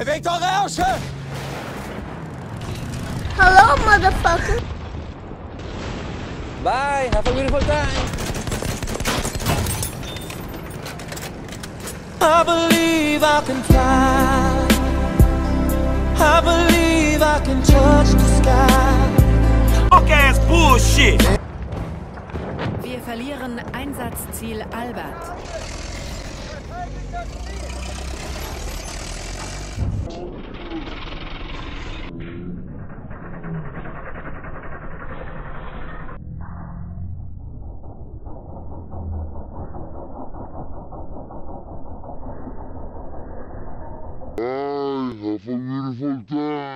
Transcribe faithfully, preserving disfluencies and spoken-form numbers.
Bewegt eure Ärsche! Hello, motherfucker. Bye, have a beautiful time! I believe I can fly. I believe I can touch the sky. Fuck ass bullshit! Wir verlieren Einsatzziel Albert. Bye, have a beautiful time.